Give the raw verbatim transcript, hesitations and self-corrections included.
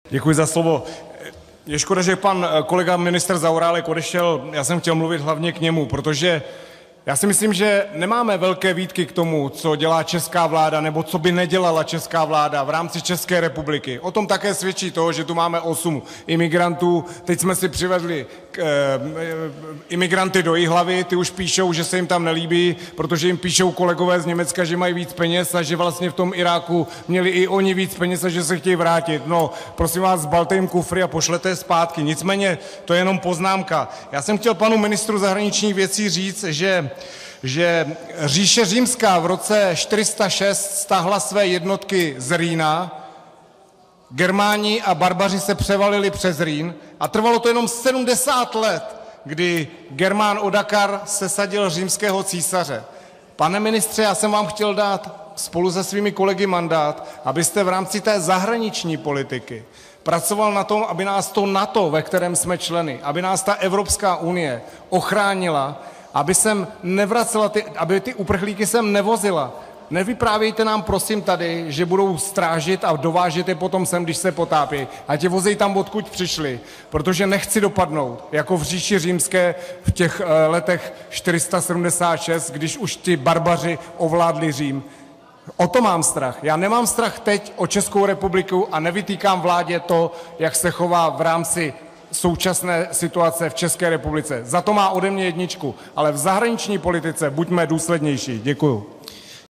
Děkuji za slovo. Je škoda, že pan kolega ministr Zaorálek odešel, já jsem chtěl mluvit hlavně k němu, protože já si myslím, že nemáme velké výtky k tomu, co dělá česká vláda, nebo co by nedělala česká vláda v rámci České republiky. O tom také svědčí to, že tu máme osm imigrantů. Teď jsme si přivedli e, imigranty do Jihlavy, ty už píšou, že se jim tam nelíbí, protože jim píšou kolegové z Německa, že mají víc peněz a že vlastně v tom Iráku měli i oni víc peněz a že se chtějí vrátit. No, prosím vás, zbalte jim kufry a pošlete je zpátky. Nicméně to je jenom poznámka. Já jsem chtěl panu ministru zahraničních věcí říct, že že říše římská v roce čtyři sta šest stáhla své jednotky z Rýna, Germáni a barbaři se převalili přes Rýn a trvalo to jenom sedmdesát let, kdy Germán Odoakar sesadil římského císaře. Pane ministře, já jsem vám chtěl dát spolu se svými kolegy mandát, abyste v rámci té zahraniční politiky pracoval na tom, aby nás to NATO, ve kterém jsme členy, aby nás ta Evropská unie ochránila, aby sem nevracela ty, aby ty uprchlíky sem nevozila. Nevyprávějte nám prosím tady, že budou strážit a dovážet je potom sem, když se potápí. Ať je vozej tam, odkud přišli, protože nechci dopadnout jako v říši římské v těch uh, letech čtyři sta sedmdesát šest, když už ti barbaři ovládli Řím. O to mám strach. Já nemám strach teď o Českou republiku a nevytýkám vládě to, jak se chová v rámci současné situace v České republice. Za to má ode mě jedničku, ale v zahraniční politice buďme důslednější. Děkuju.